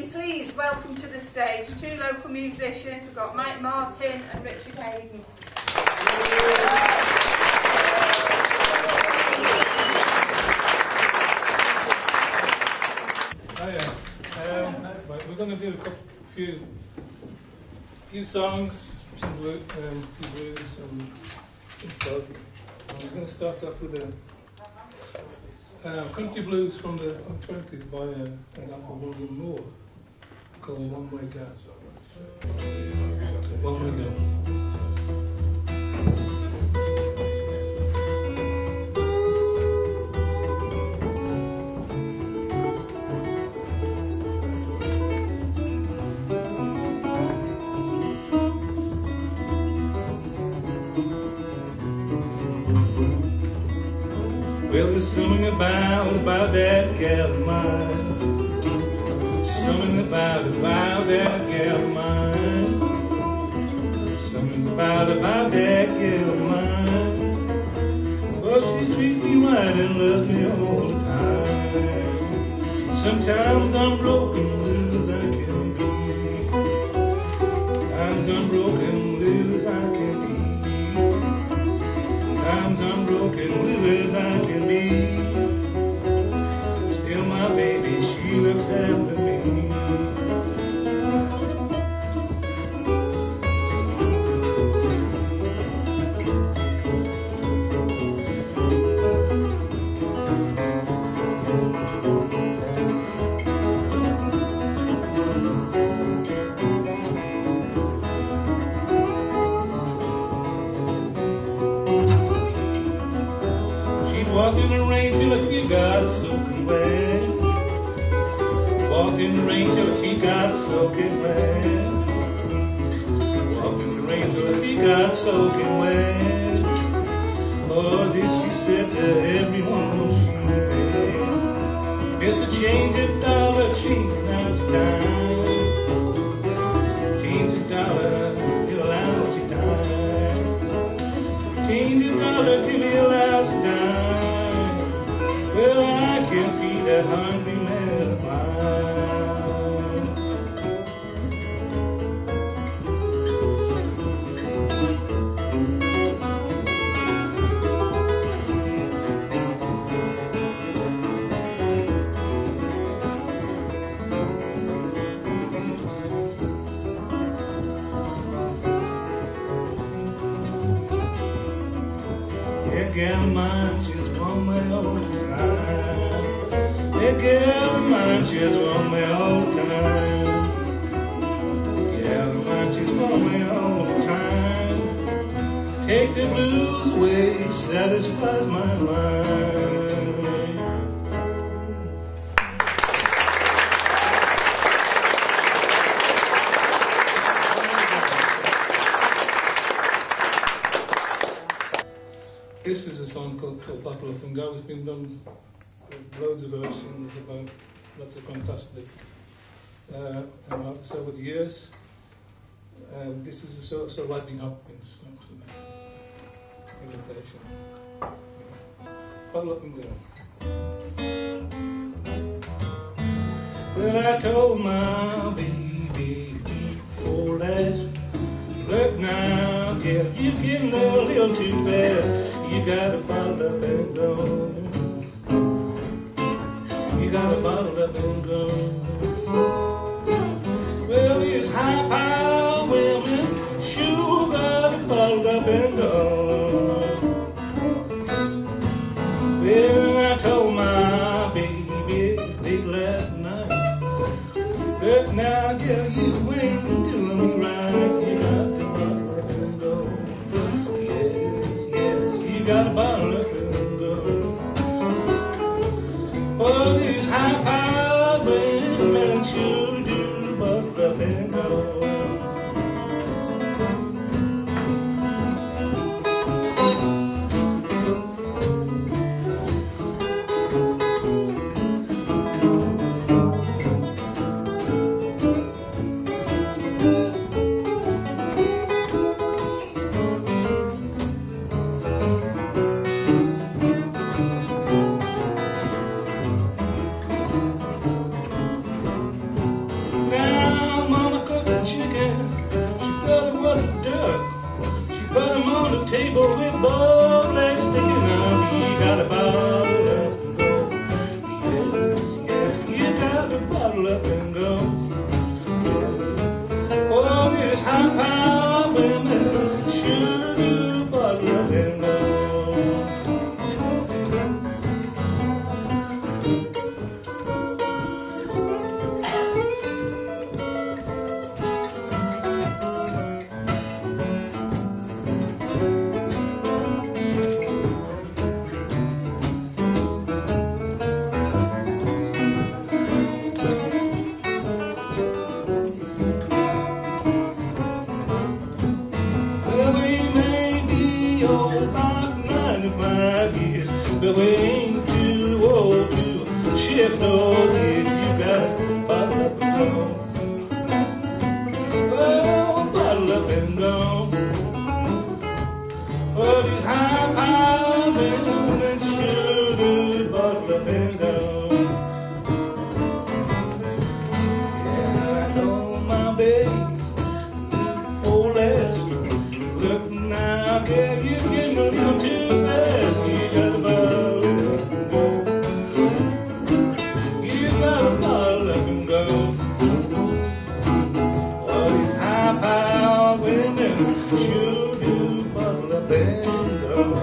please welcome to the stage two local musicians. We've got Mike Martin and Richard Hayden. We're going to do a few songs, some blues, and some folk. We're going to start off with a country blues from the 20s by an Uncle William Moore called One Way Go. One Way Go. Well, there's something about that gal of mine. Something about that gal of mine. Something about that gal of mine. Oh, she treats me right and loves me all the time. Sometimes I'm broken, blue as I can be. Sometimes I'm broken, blue as I can be. Sometimes I'm broken, blue as I can be. Still my baby, she looks after me. Walk in the rain till her feet got soaking wet. Walk in the rain till her feet got soaking wet. Walk in the rain till her feet got soaking wet. Oh, this she said to everyone she met. It's to change a dollar, change now to dime. Change a dollar, give a lousy dime. Change a dollar, give me a lousy dime. Well, I can see that hungry man of mine. That gal of mine, she's one way all the time. That gal of mine, she's one way all the time. Gal of mine, she's one way all the time. Take the blues away, satisfies my mind. This is a song called Bottle Up and Go. It's been done loads of versions about lots of fantastic artists over the years. This is a sort of Lightning Hopkins invitation. Bottle Up and Go. Well, I told my baby before last, look now, girl, you're getting a little too fast. You got a bottle up and go. You got a bottle up and go. Well, these high power women sure got a bottle up and go. Well, I told my baby late last night, look now, girl, you ain't doing me right. You got a bottle up and go. Got a bottle up and go. Oh, these high power ain't too old to shift no kid. You gotta bottle up and go. Well, bottle up and go. Oh, these high power men sure do bottle up and go. Yeah, I know my baby. Look now, girl, you're getting a little too fast. You got a bottle up and go. You got a bottle up and go. All these high-power women sure do bottle up and go.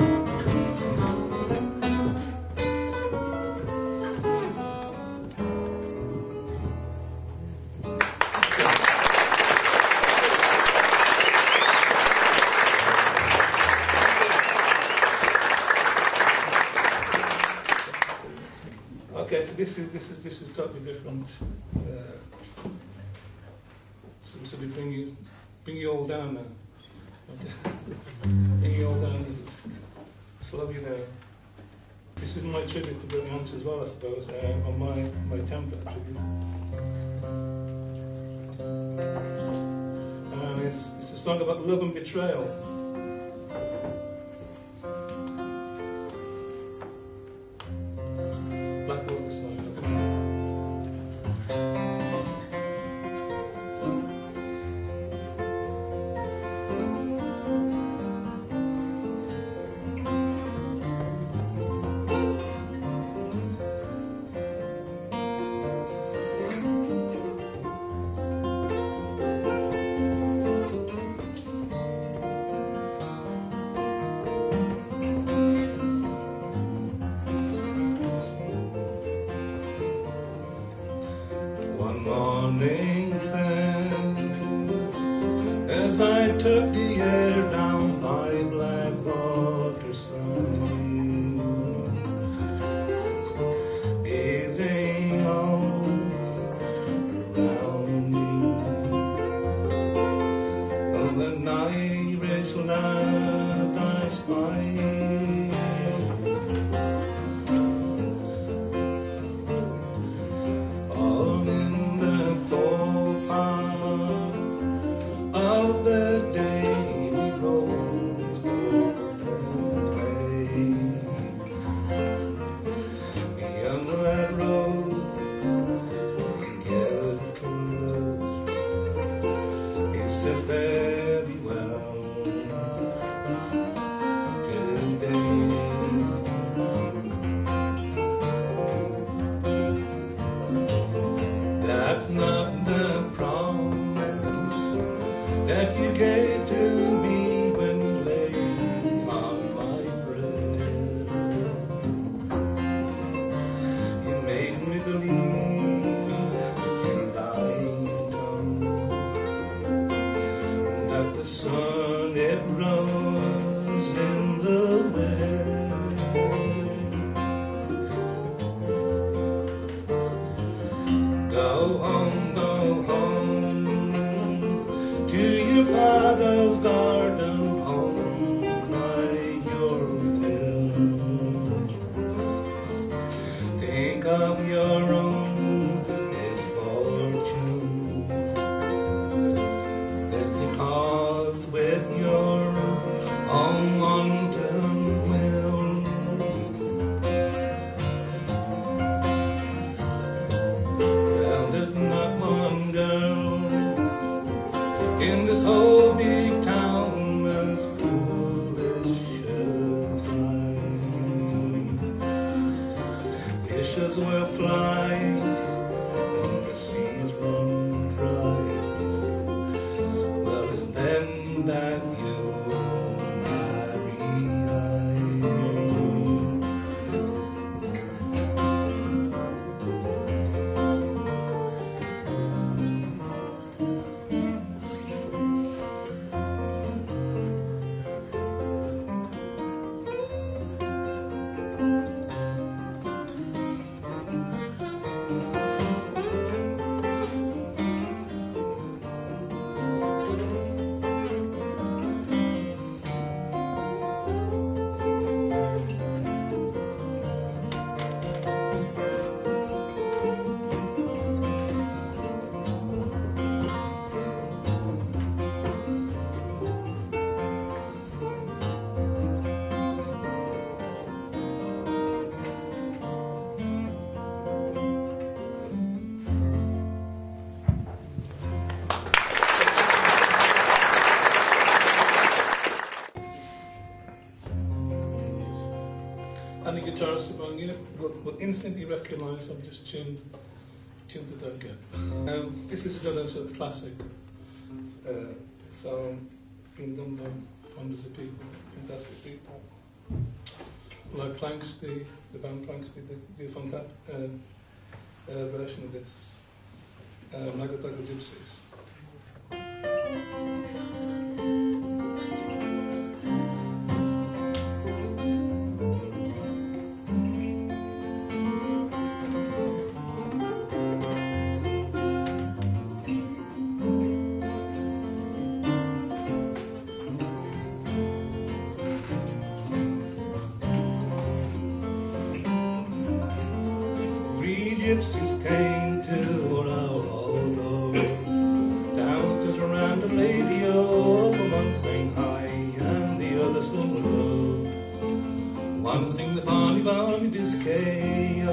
Okay, so this is totally different. So we bring you all down now. Bring you all down, slow you down. This is my tribute to Billy Hunts as well, I suppose, on my temper tribute. And it's a song about love and betrayal. Morning fan, as I took the air down by Blackwater side, gazing all around you, of an Irish lad I spied. All in the forefront of the day, roads gold and gray. Beyond that road, gathered close, it said fare thee well, good day. That's not the promise that you gave to me when you lay on my breast. You made me believe that you lied on, that the sun it rose in the west. Go home to your father's garden home, cry your fill. Think of your own misfortune that you caused with your own wanton will. There's not one girl in this whole big town as foolish as I. Fishes will fly and the seas run dry. Well, it's then that you'll marry I. any guitarist among you will instantly recognise I've just tuned it down again. This is another sort of classic song being done by hundreds of people, fantastic people. Like Planksty, the band Planksty, the fantastic version of this, Banjovideos. Gypsies came to our old door. Downstairs around a lady, one sang high and the other sung low. One sang the bonny bonny Biscay.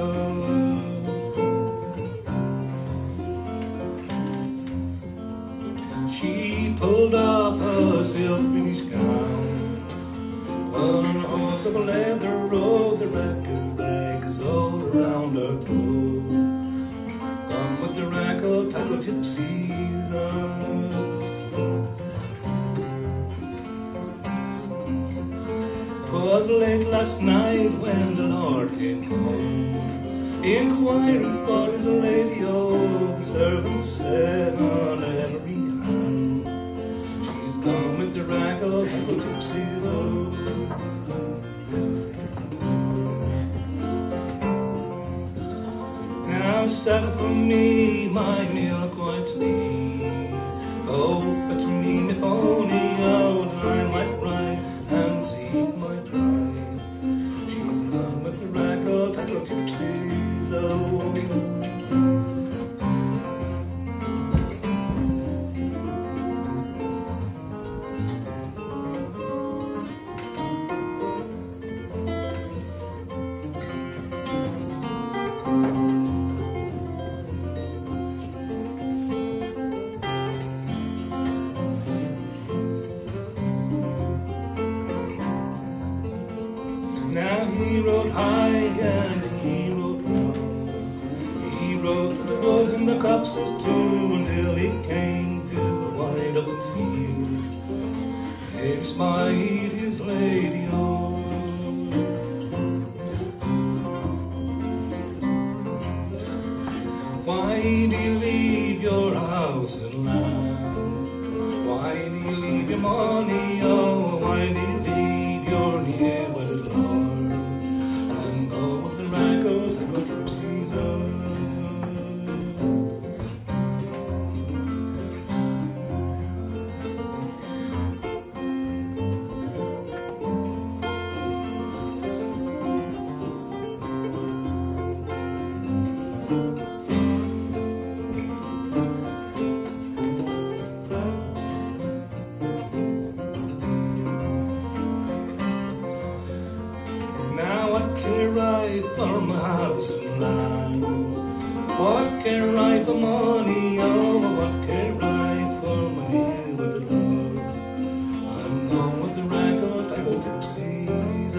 She pulled off her silk finished gown. On a horse of leather rode the record bags all around her door. With the rackle tackle gypsies on. 'Twas late last night when the Lord came home, inquiring for his lady. Oh, the servants said on every hand, she's gone with the rackle tackle gypsies on. Now settle for me my milk white sleeve. Oh, fetch me my pony, oh, that I might ride and see my bride. She's gone with the rackle tackle gypsies, oh. Now he rode high and he rode low. He rode to the woods and the copses too, until he came to a wide open field. There spied his lady oh. Why do you leave your house and land? Why do you leave your money oh? Why do you leave your near wedded lord and go with the rackle tackle gypsies on? For my house and land, what care I for money? Oh, what care I for money with the Lord? I'm going with the rackle tackle gypsies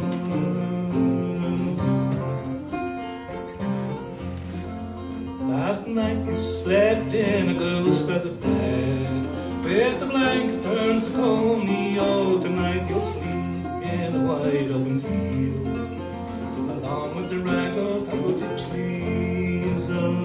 on. Last night you slept in a ghost feather bed, with the blankets turned so coney. Oh, tonight you'll sleep in a wide open field, along with the rackle tackle gypsies on.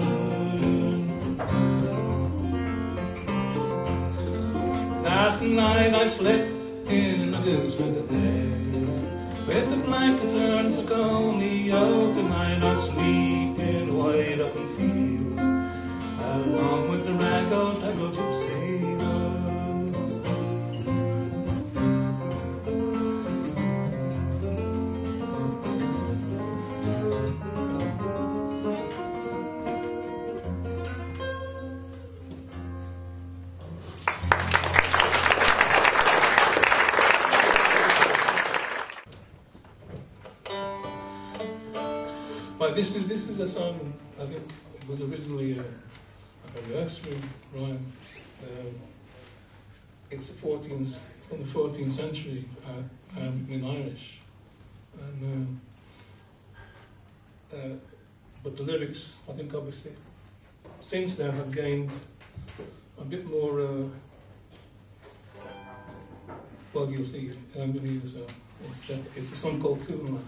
Last night I slept in a goose with the bed, with the blankets turned so coney. Oh, tonight I sleep in a wide open field, along with the rackle tackle gypsies on. Well, this is a song, I think it was originally a nursery rhyme. It's from the 14th century in Irish. And but the lyrics, I think, obviously, since then have gained a bit more. Well, you'll see. I'm going to use it's a song called Cool.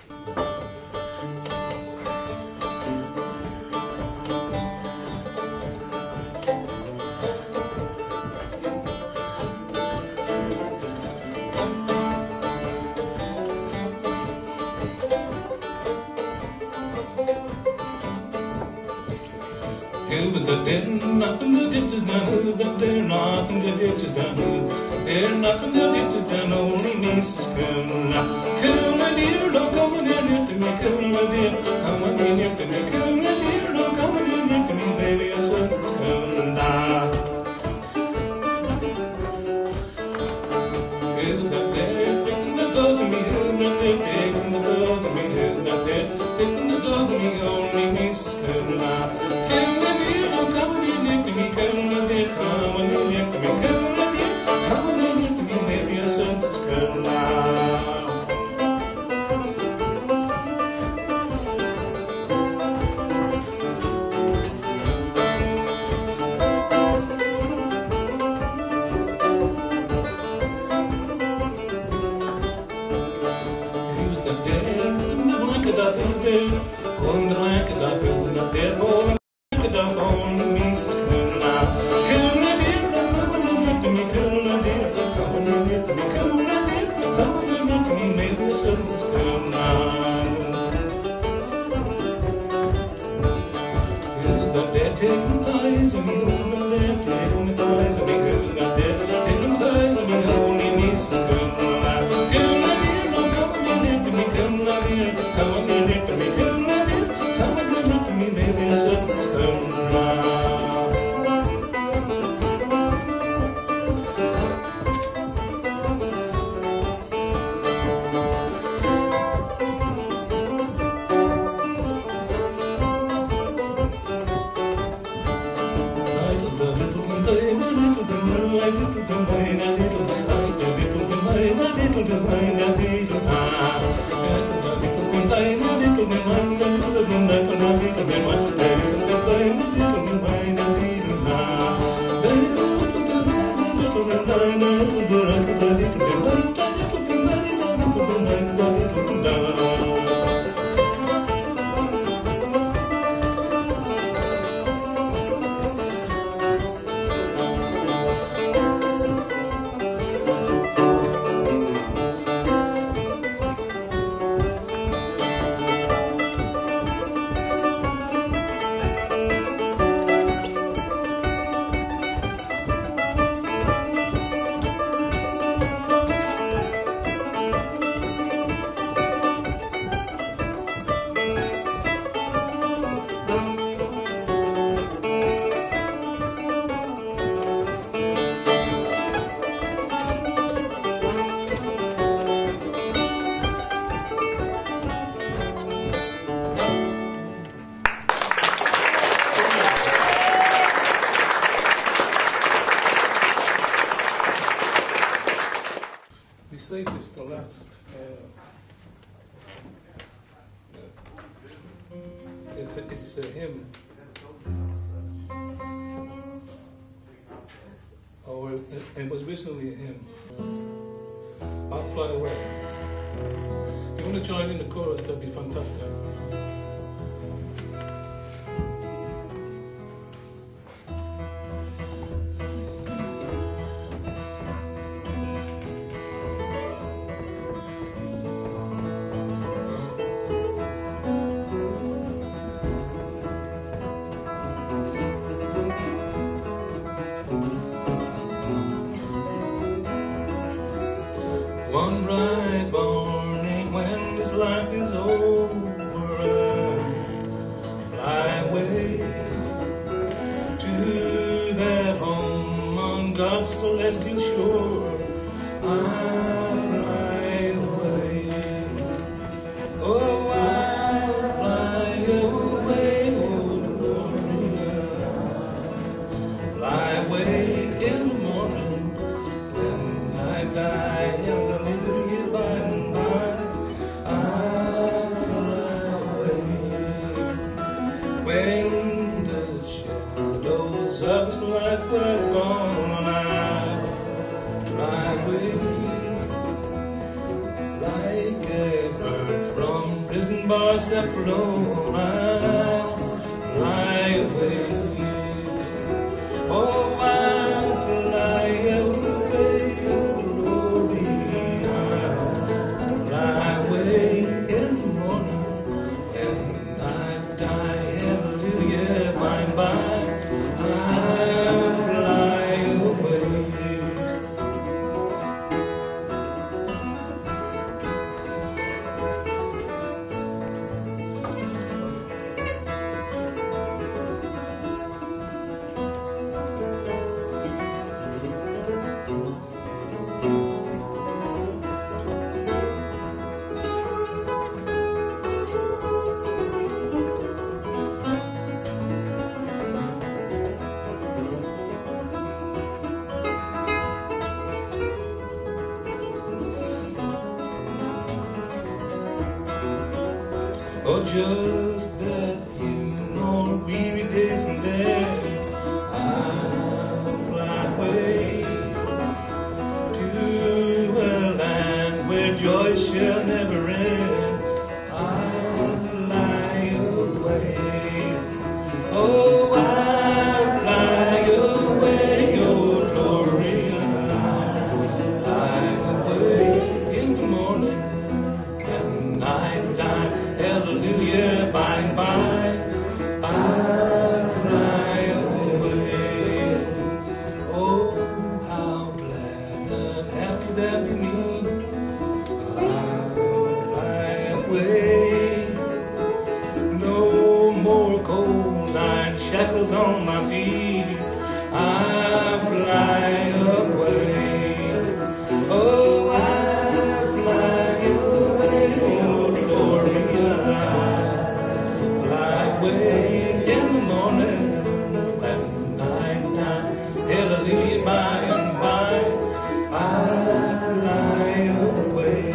Who was the dead knocking the ditches down? Who was the dead knocking the ditches down? Who was the dead knocking the ditches down? Only Mrs. Cool. Cool, my dear, don't come in here to me. Cool, my dear, come in here to me. Cool, my dear, don't come in here to me. Baby, I said it's cool now. Who was the dead picking the doors of me? Who was the dead picking the doors of me? Who was the dead picking the doors of me? Only Mrs. Cool now. Cool, come in here to me, come in here to me, come in here to me, maybe your sense is come now. He was the dead, in the blanket I feel dead, on the blanket I feel the dead boy. Don't own me, cool now. Cool dear, come in here to me, cool dear, come in here to me, cool dear, come in here to me, maybe the sun's is cool now. Who's the dead taking ties of me? Who's the dead taking ties of me? Who's the dead taking ties of me? Only me is cool now. Cool dear, don't come in here to me, cool dear, come in here to me, cool dear, come in here to me, maybe the sun's is cool. Save this to last. It's a hymn. Or it was originally a hymn. I'll Fly Away. If you want to join in the chorus, that'd be fantastic. One bright morning when this life is old, yourself alone, I'll fly away. Oh, I'll fly away, glory, I'll fly away in the morning, and I die, hallelujah, by and by, I'll fly away. Oh, just that few more weary days and then I'll fly away to a land where joy shall never end. I'll fly away. Oh, I'll fly away, oh glory, I'll fly away in the morning and night time. Hallelujah, by and by, I'll fly away. Oh, how glad and happy that we meet. I'll fly away. No more cold night shackles on my feet. I'll fly away. Oh, I'll fly away, oh glory. Fly away in the morning and night time, hallelujah, by and by, I'll fly away.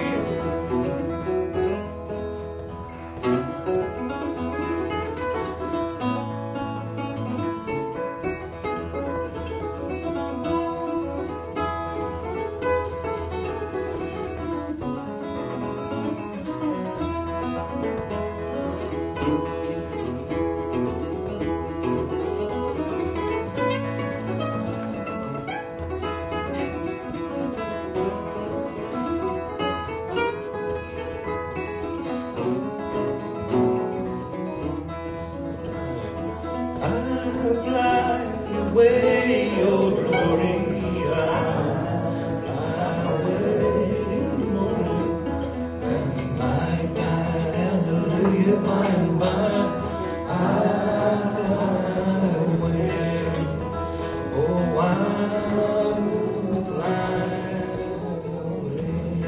I'll fly away, oh glory, I'll fly away in the morning and night time, hallelujah, by and by, I'll fly away. Oh, I'll fly away.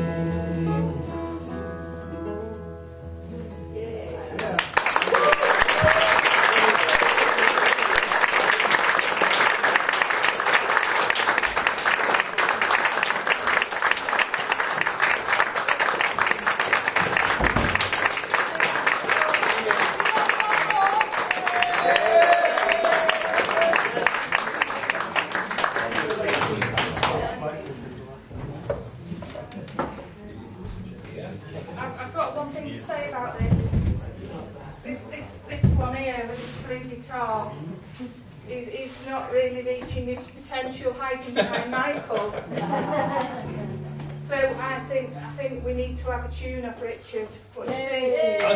I've got one thing to say about this. This one here with this blue guitar is not really reaching his potential, hiding behind Michael. So I think we need to have a tune of Richard. What do you think?